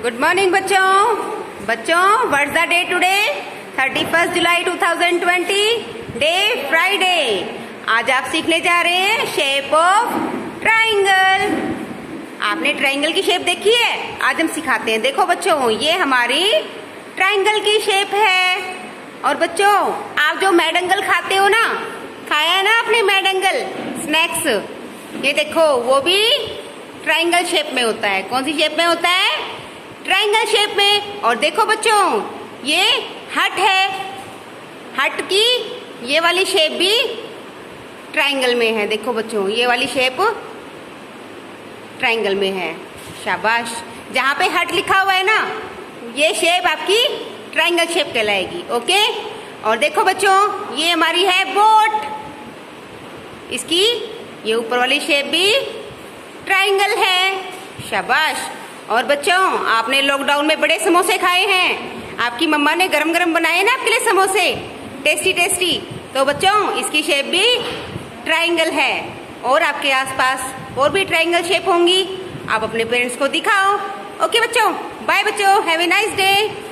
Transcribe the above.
Good morning बच्चों। What's the day today? 31 July 2020, day Friday. आज आप सीखने जा रहे हैं शेप ऑफ ट्राइंगल। आपने ट्राइंगल की शेप देखी है? आज हम सिखाते हैं। देखो बच्चों, ये हमारी ट्राइंगल की शेप है। और बच्चों, आप जो मैडंगल खाते हो ना, खाया है ना आपने मैडंगल स्नैक्स? ये देखो, वो भी ट्राइंगल शेप में होता है। कौन सी शेप में होता है? ट्राइंगल शेप में। और देखो बच्चों, ये हट है। हट की ये वाली शेप भी ट्राइंगल में है। देखो बच्चों, ये वाली शेप ट्राइंगल में है। शाबाश। जहां पे हट लिखा हुआ है ना, ये शेप आपकी ट्राइंगल शेप कहलाएगी। ओके। और देखो बच्चों, ये हमारी है बोट। इसकी ये ऊपर वाली शेप भी ट्राइंगल है। शाबाश। और बच्चों, आपने लॉकडाउन में बड़े समोसे खाए हैं। आपकी मम्मा ने गरम गरम बनाए ना आपके लिए समोसे, टेस्टी टेस्टी। तो बच्चों, इसकी शेप भी ट्राइंगल है। और आपके आसपास और भी ट्राइंगल शेप होंगी। आप अपने पेरेंट्स को दिखाओ। ओके बच्चों, बाय बच्चों, हैव ए नाइस डे।